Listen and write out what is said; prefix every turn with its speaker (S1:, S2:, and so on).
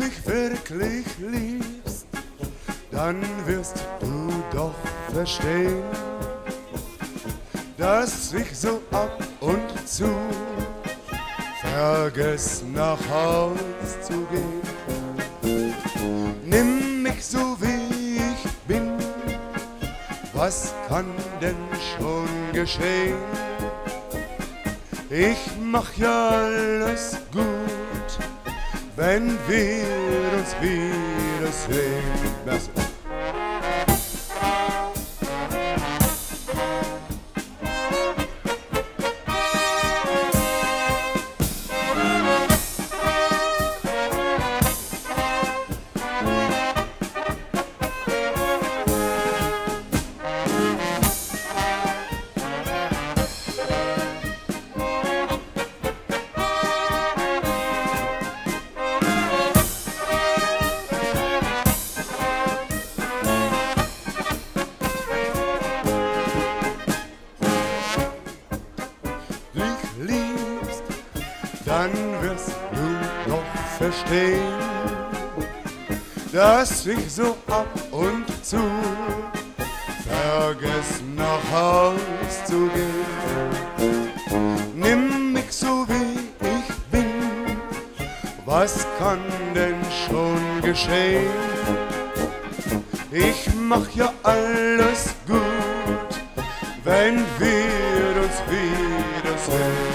S1: mich wirklich liebst, dann wirst du doch verstehen, dass ich so ab und zu vergess nach Haus zu gehen. Nimm mich so wie ich bin, was kann denn schon geschehen? Ich mach ja alles gut, wenn wir uns wiedersehen. Liebst, dann wirst du doch verstehen, dass ich so ab und zu vergess nach Haus zu gehen. Nimm mich so wie ich bin, was kann denn schon geschehen? Ich mach ja alles gut, wenn wir uns wiedersehen.